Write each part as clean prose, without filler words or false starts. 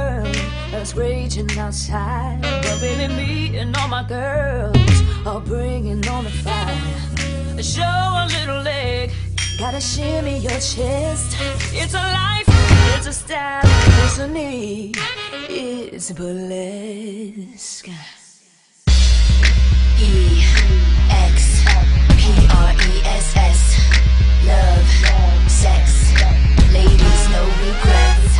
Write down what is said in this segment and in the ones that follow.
world that's raging outside. But baby, me and all my girls are bringing on the fire. Show a little leg, gotta shimmy your chest. It's a life, it's a style, it's a need, it's burlesque. E-X-P-R-E-S-S. Love, sex, ladies, no regrets.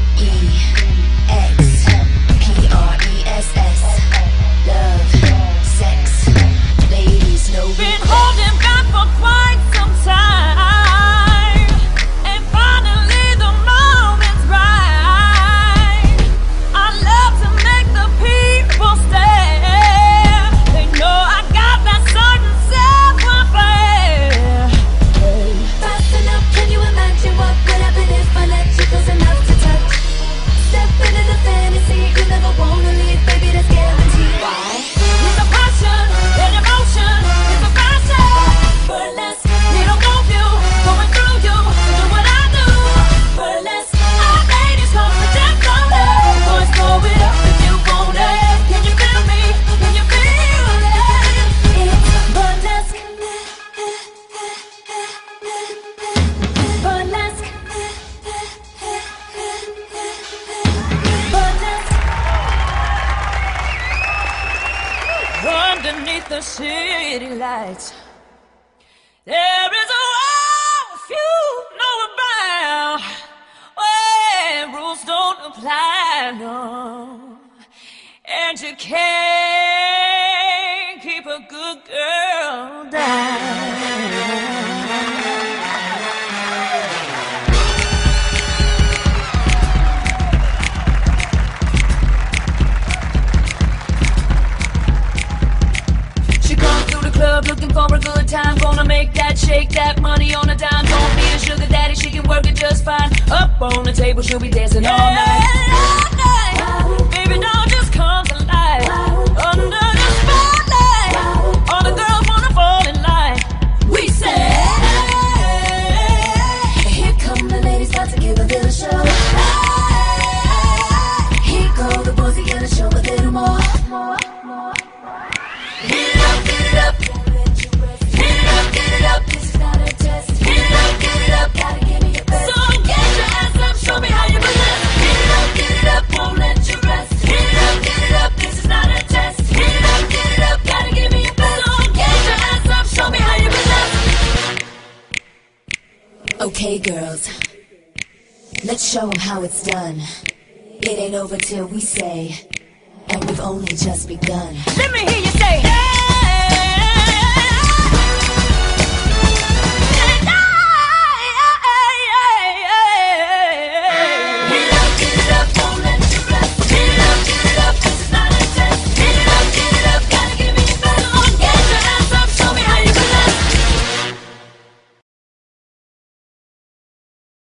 E-X-P-R-E-S-S. Love, sex, ladies, no regrets. Been holding back for quite some time, and finally the moment's right. I love to make the people stare. They know I got that certain savoir-faire. Fast enough, can you imagine what would happen if I let you close enough to touch? Step into the fantasy, you never wanna leave, baby, that's guaranteed. Why? It's a passion, an emotion, it's a passion. Burlesque, need a move you, going through you, do what I do. Burlesque, our ladies come to dance all day. Boys, throw it up if you want it. Can you feel me? Can you feel it? It's burlesque. Burlesque. Burlesque. Underneath the city lights, there is a world few know about, where rules don't apply, no. And you can't keep a good girl down. She comes through the club looking for a good time. Gonna make that, shake that money on a dime. Don't need a sugar daddy, she can work it just fine. Up on the table, she'll be dancing all night. Baby, don't just come to life. Under the spotlight, all the girls wanna fall in line. We say, here come the ladies, about to give a little show. Here go the boys, they gotta show a little more. Hit it up, get it up. Hit it up, get it up. This is not a test. Hit it up, get it up. Gotta give me your best. So get your ass up, show me how you possess. Hit it up, get it up. Won't let you rest. Hit it up, get it up. This is not a test. Hit it up, get it up. Gotta give me your best. So get your ass up, show me how you possess. Okay, girls, let's show 'em how it's done. It ain't over till we say, and we've only just begun. Let me hear you say, hey!